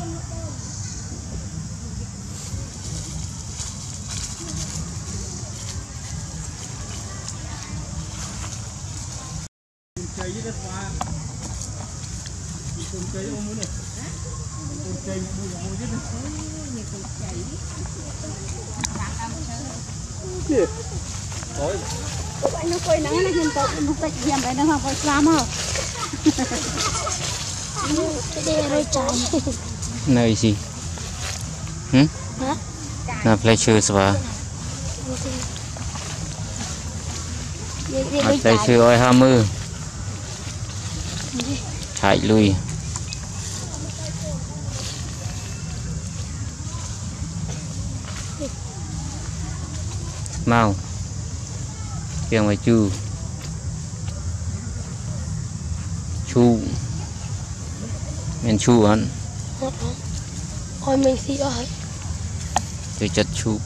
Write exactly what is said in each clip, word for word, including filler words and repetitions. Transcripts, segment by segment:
Cây với đất hoa, con cây ôm nữa này, con cây mua mua chứ đấy. Kìa, tối. Anh nó coi nắng nó hiện tại nó phải giảm lại nó không phải làm hả? Đây là đôi trái. Nơi gì? Hử? Hả? Là pleasure spa. Pleasure ơi ham mơ. Chạy lui. Mau. Kiêng mà chu. Chu. Men chu anh. Ôi mình xí ơi. Tôi chặt chu.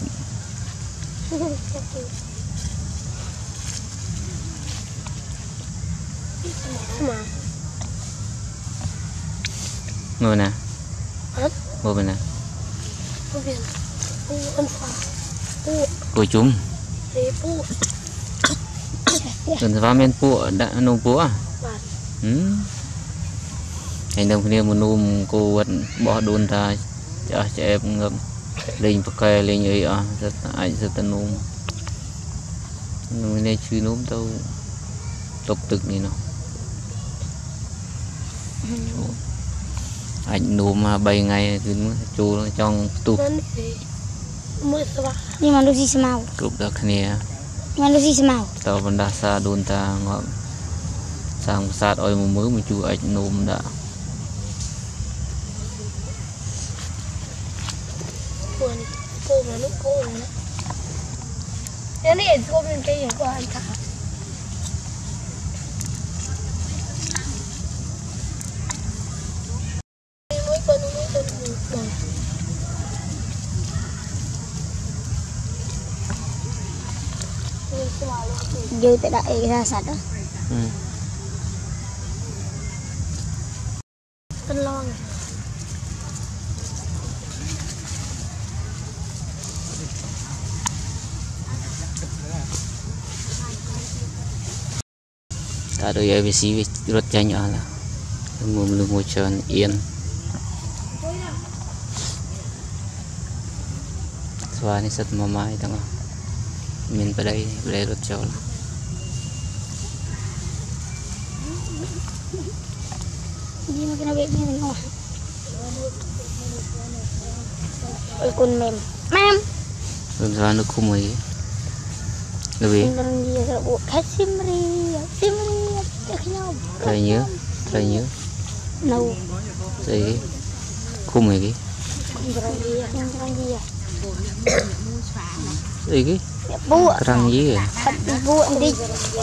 Mà. Ngồi nè. Hả? Ngồi bên nè. Ngồi bên. Ngồi bên. Cô chúng. Để pu. Gần vào men pu đã nung pu à? Ừ. Anh đồng kia một nôm cô vẫn bỏ đồn ra cho trẻ em ngậm lên bậc kè lên ấy à rất anh rất là nôm. Nôm này chưa nôm đâu. Tục tực này nó. Anh nôm mà bảy ngày cứ chú trong tủ. Nhưng mà lúc gì xem màu? Cục đặc nè. Nhưng mà lúc gì xem màu? Tao vẫn đã xa đồn ta ngọt sang sát oi một mới một chú anh nôm đã. Cô mà lúc cô nữa. Thế này cô bên kia của anh cả. Dư tại đại ra sạch đó. Ừ. Tân lon. Ta đôi ai xí rất nhanh à là mồm lưng môi trơn yên. Xóa này rất mà mai tăng mình vào đây để rất cho Gì mà cái nó bị như thế này. Ôi con mềm. Mềm. rồi ra nó không ấy là vì Làm gì rồi bộ khách simri, simri chắc nhau. thầy nhớ thầy nhớ Nâu. gì không ấy cái Không có gì, không có gì. gì cái Bua. răng gì à Bua anh đi.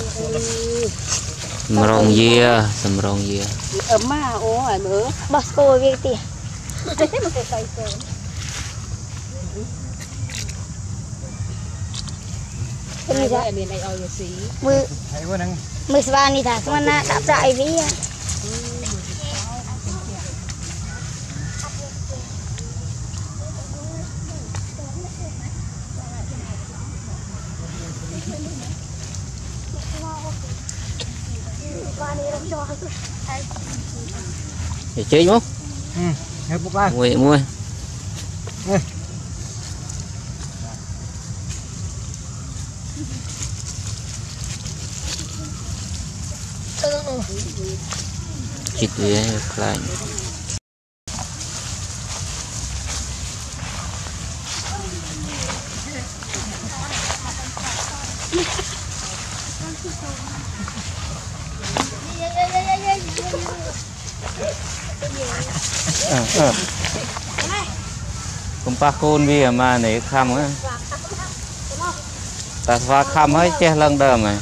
mrong gì à mrong gì à ấm mà ố ở bữa Boss cô về tiền. ai ở bên này oi xí Mưa mưa svan đi thả xong na đạp lại với để chơi không Ừ, hết bốc ra. mua mua chích với lại ờ ờ cũng pa khôn vì mà để khăm á ta va khăm ấy che lưng đờm này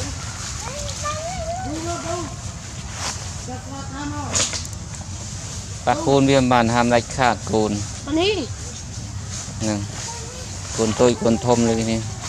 pa khôn vì mà ham lách khát cồn nè cồn tôi cồn thômเลยนี่